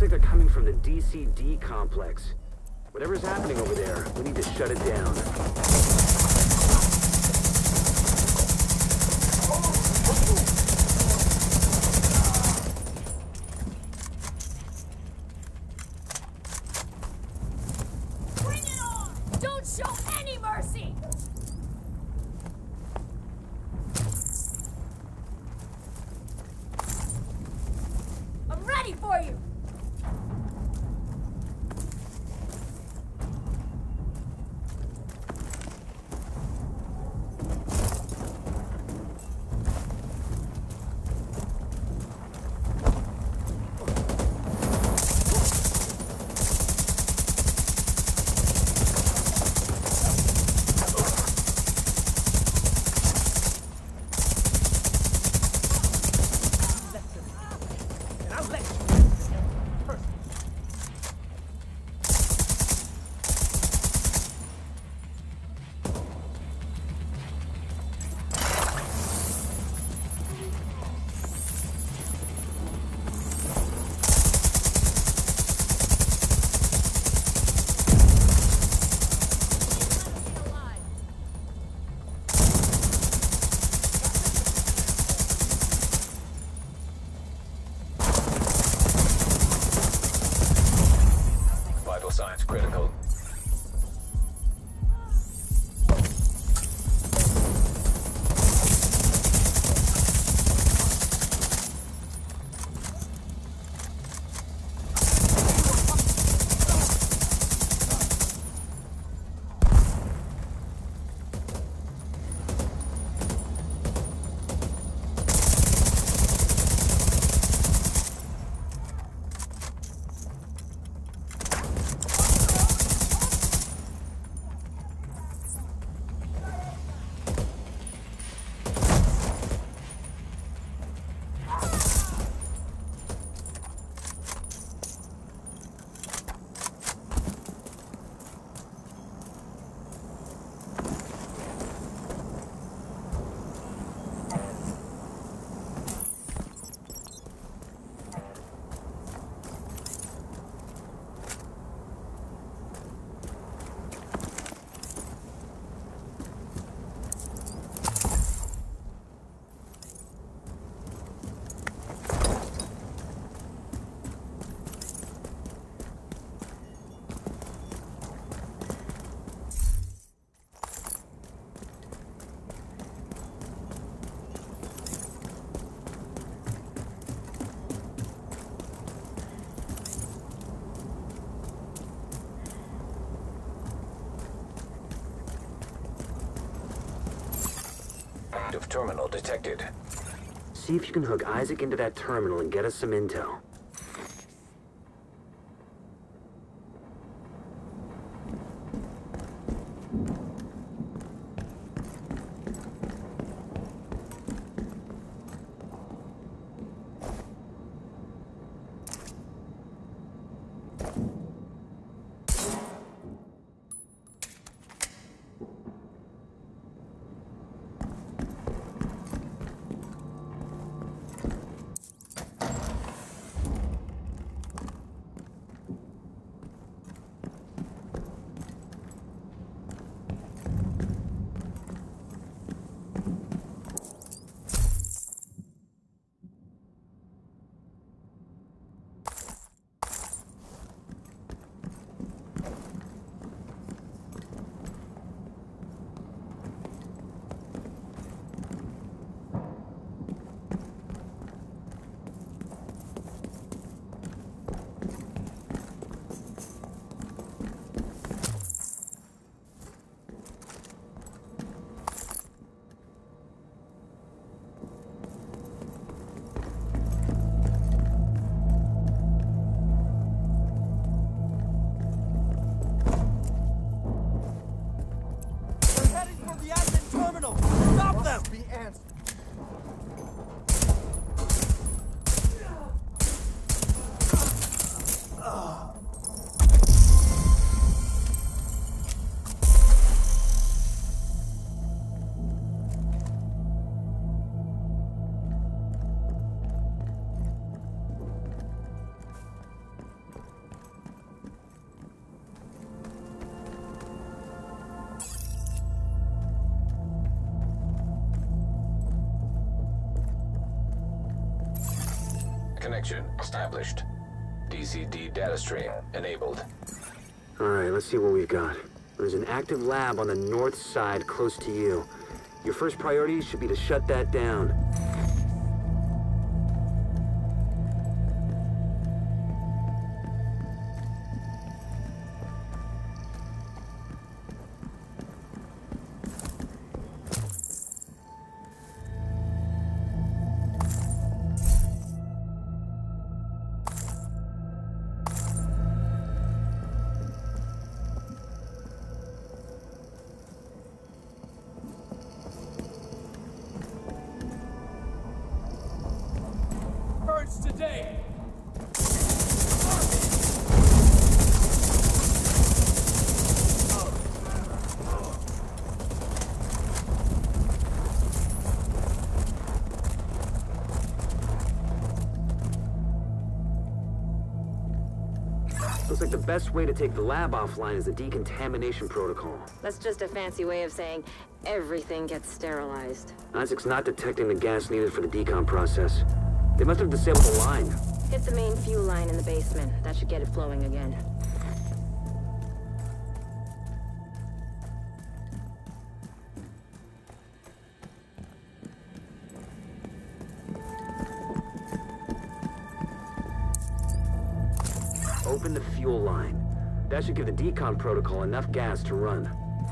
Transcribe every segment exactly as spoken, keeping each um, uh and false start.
like they're coming from the D C D complex. Whatever's happening over there, we need to shut it down. Bring it on! Don't show any mercy! I'm ready for you! Signs critical. Active terminal detected. See if you can hook Isaac into that terminal and get us some intel. Connection established. D C D data stream enabled. Alright, let's see what we've got. There's an active lab on the north side close to you. Your first priority should be to shut that down. Today. Looks like the best way to take the lab offline is the decontamination protocol. That's just a fancy way of saying everything gets sterilized. Isaac's not detecting the gas needed for the decom process. They must have disabled the line. Hit the main fuel line in the basement. That should get it flowing again. Open the fuel line. That should give the decon protocol enough gas to run.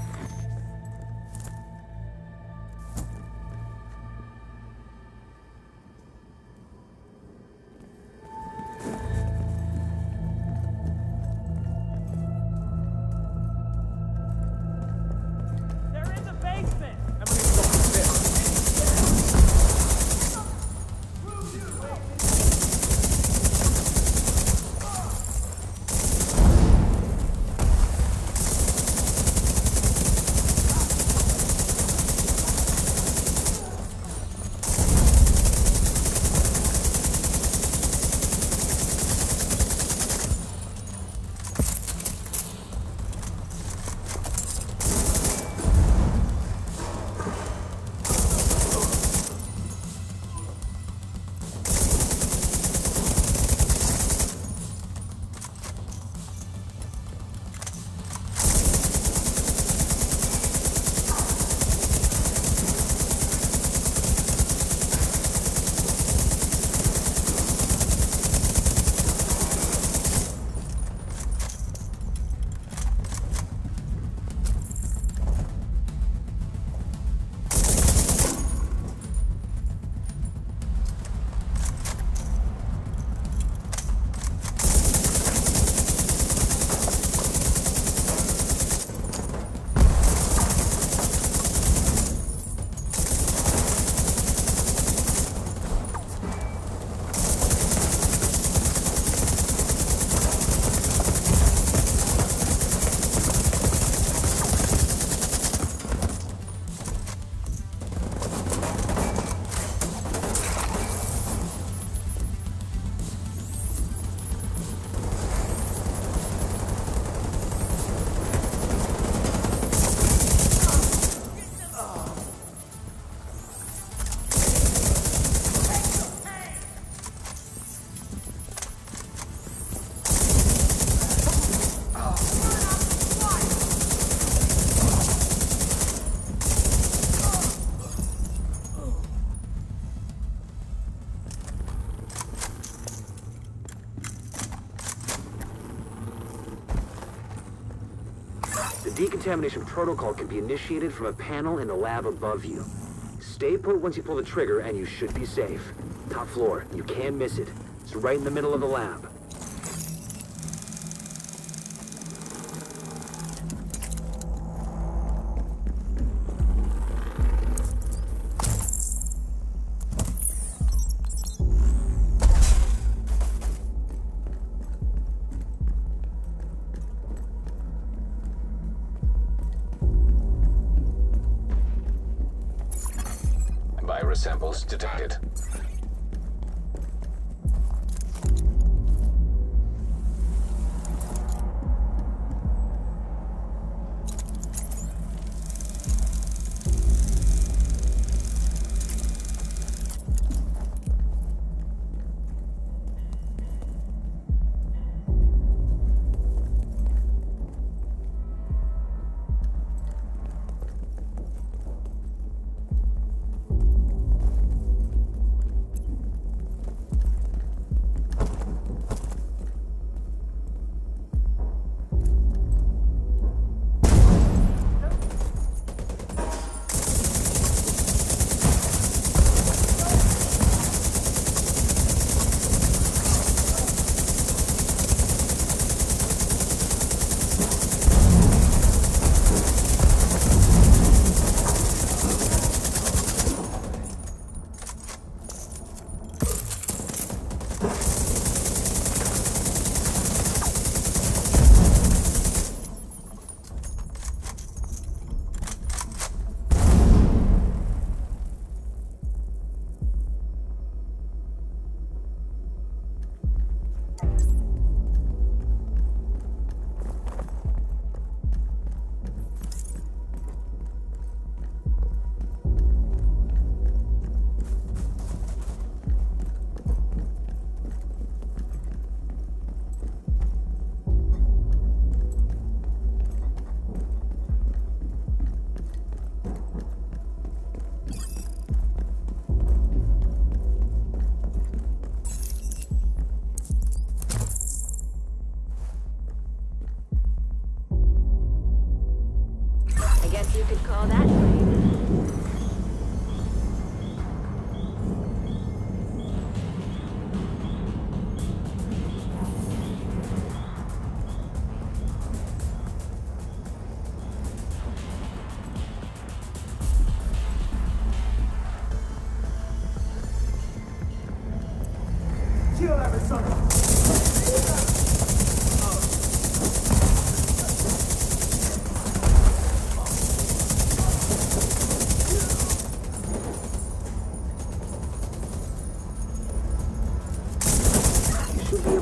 The decontamination protocol can be initiated from a panel in the lab above you. Stay put once you pull the trigger and you should be safe. Top floor, you can't miss it. It's right in the middle of the lab. Virus samples detected.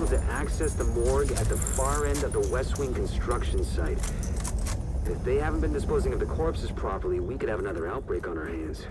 to access the morgue at the far end of the West Wing construction site. If they haven't been disposing of the corpses properly, we could have another outbreak on our hands.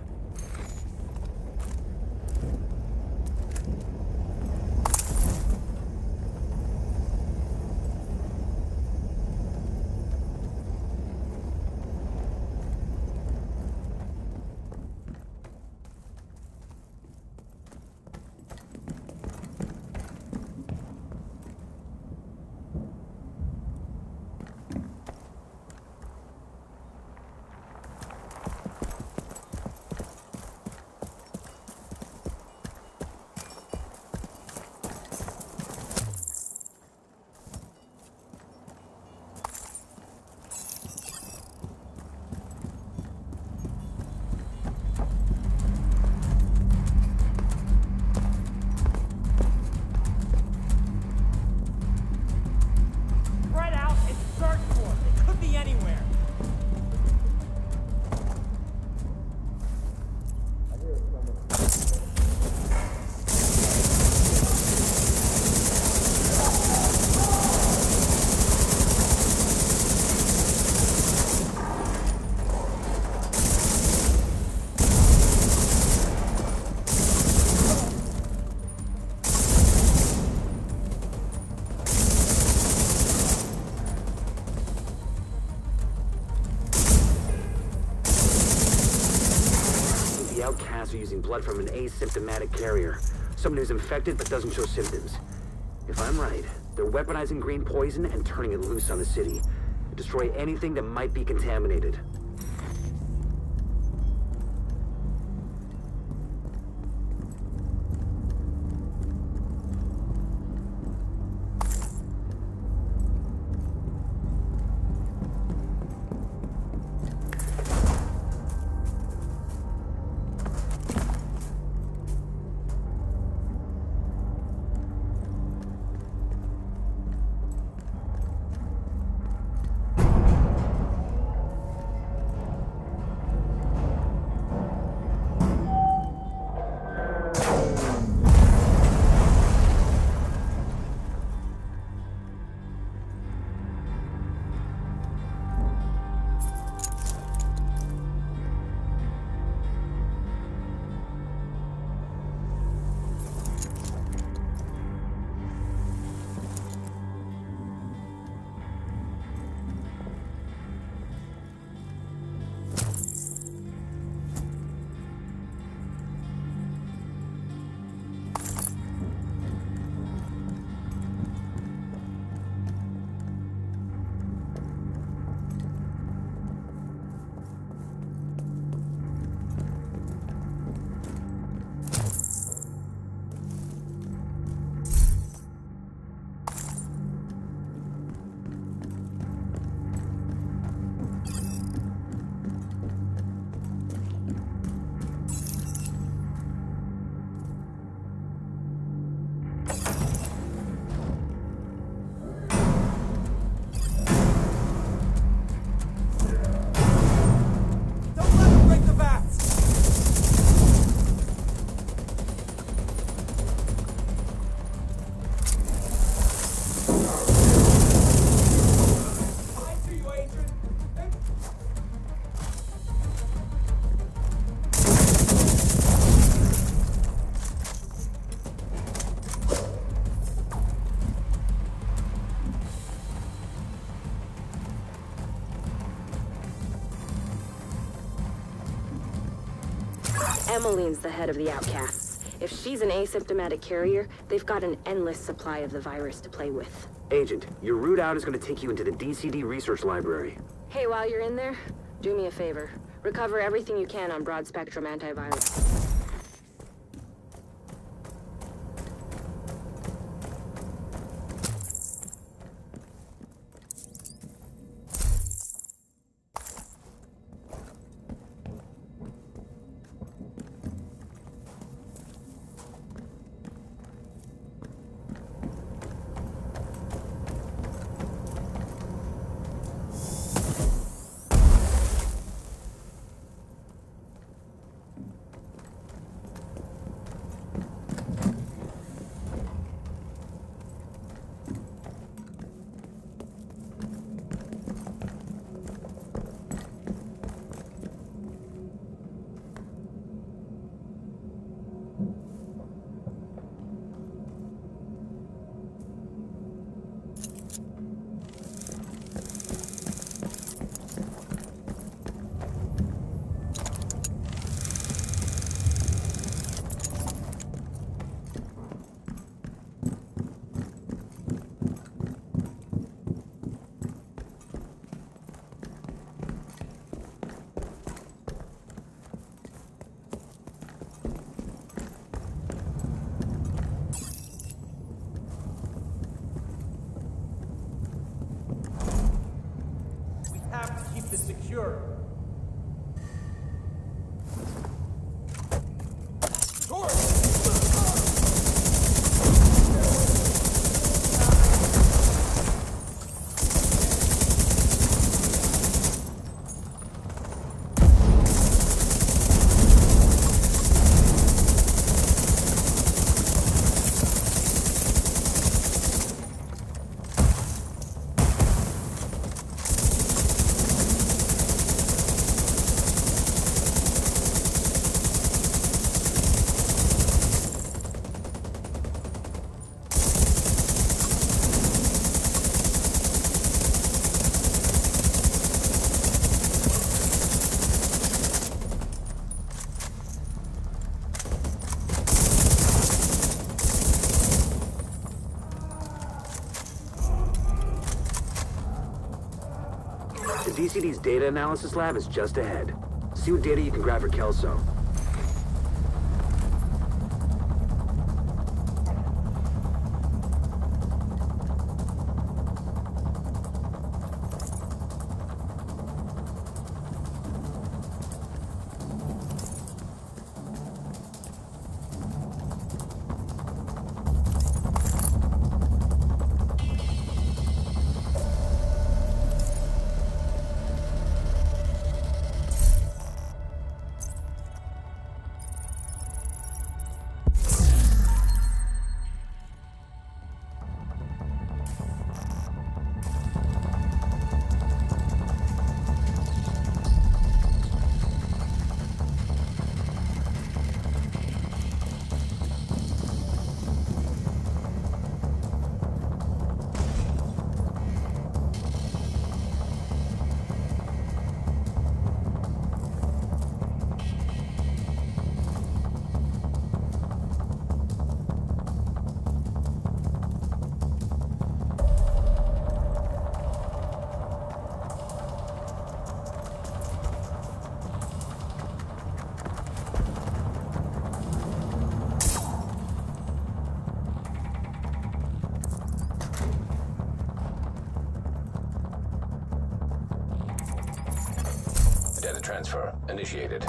Outcasts are using blood from an asymptomatic carrier. Someone who's infected but doesn't show symptoms. If I'm right, they're weaponizing green poison and turning it loose on the city. Destroy anything that might be contaminated. Emmeline's the head of the Outcasts. If she's an asymptomatic carrier, they've got an endless supply of the virus to play with. Agent, your route out is going to take you into the D C D research library. Hey, while you're in there, do me a favor. Recover everything you can on broad-spectrum antivirus. D C D's data analysis lab is just ahead. See what data you can grab for Kelso. Data transfer initiated.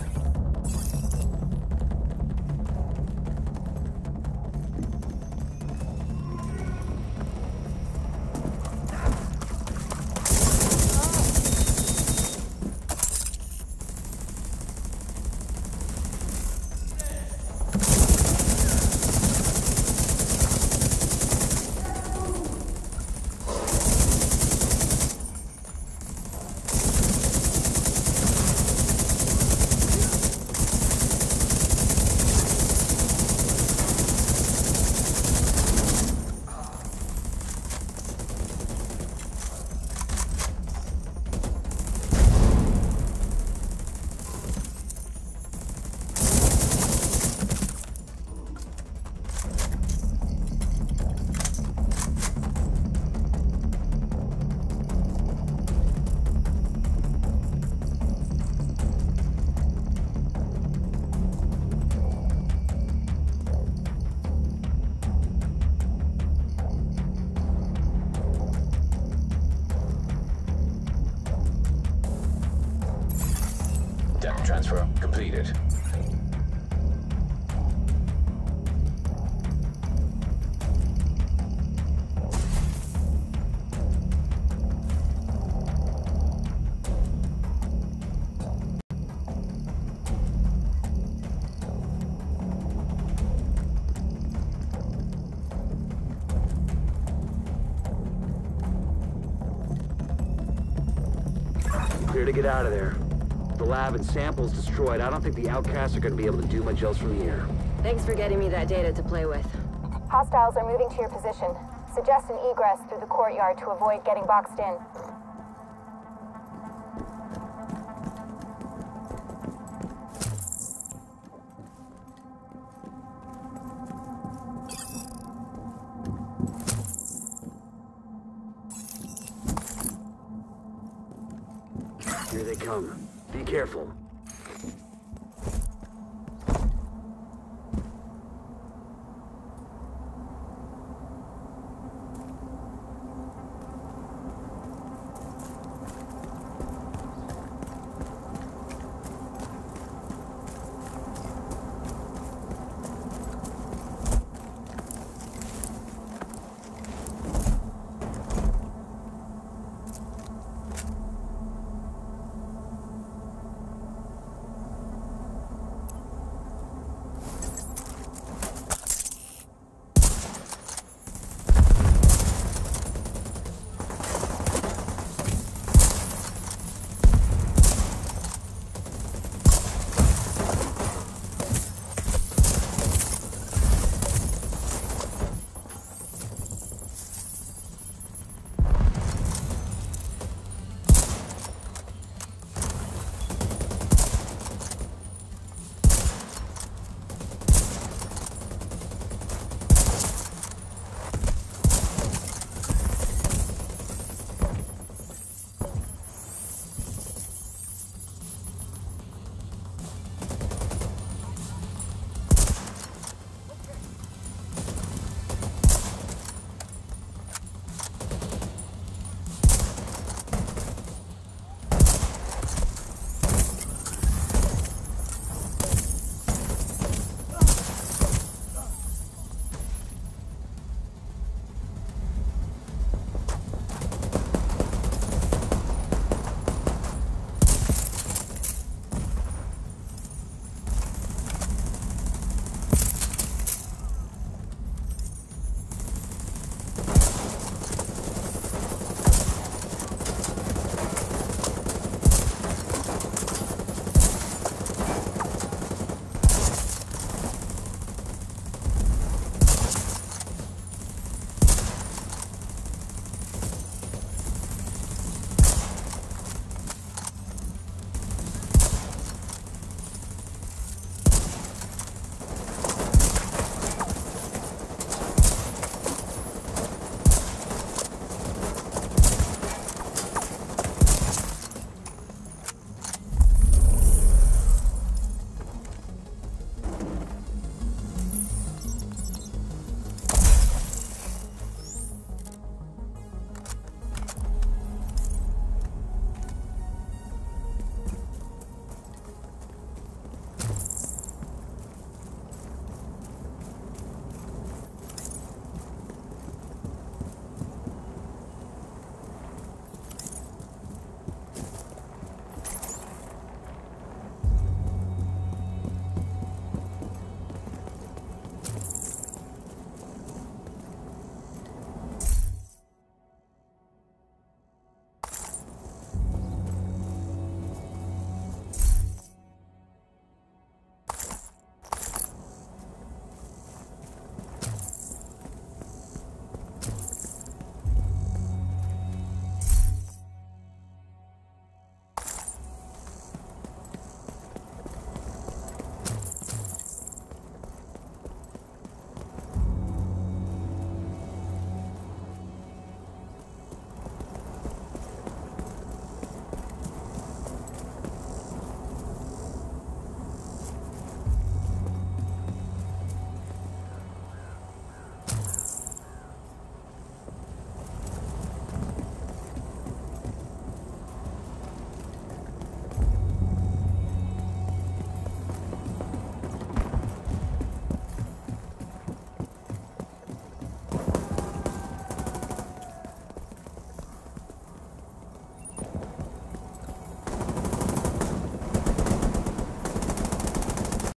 Data transfer completed. Clear to get out of there. The lab and samples destroyed. I don't think the outcasts are going to be able to do much else from the air. Thanks for getting me that data to play with. Hostiles are moving to your position. Suggest an egress through the courtyard to avoid getting boxed in. Here they come. Be careful.